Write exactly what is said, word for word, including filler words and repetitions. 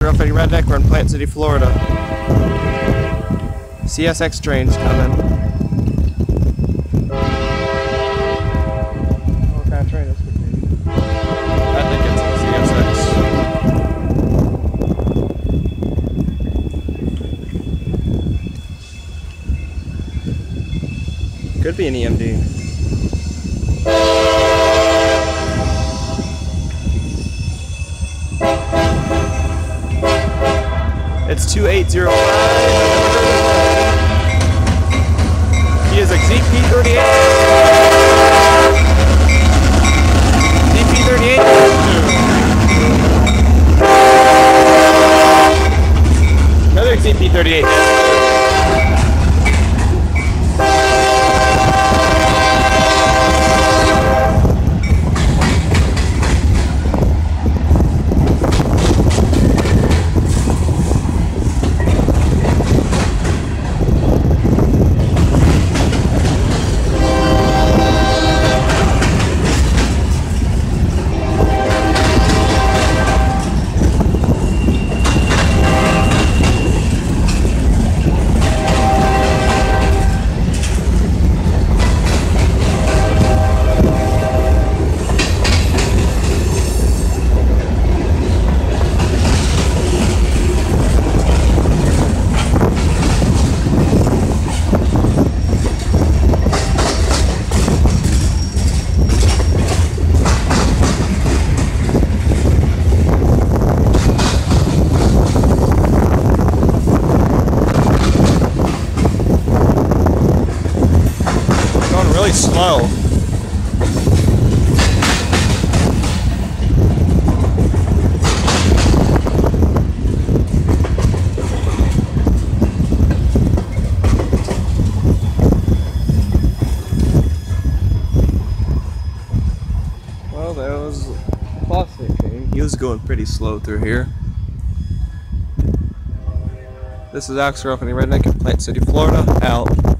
Gruffy Redneck, we're in Plant City, Florida. C S X train's coming. What kind of train this could be? I think it's a C S X. Could be an E M D. It's two eight zero five. He is a Z P thirty-eight. Z P thirty-eight. Another Z P thirty-eight. Really slow. Well, that was Plastic King. He was going pretty slow through here. This is Alex Gruffy Redneck in Plant City, Florida. Out.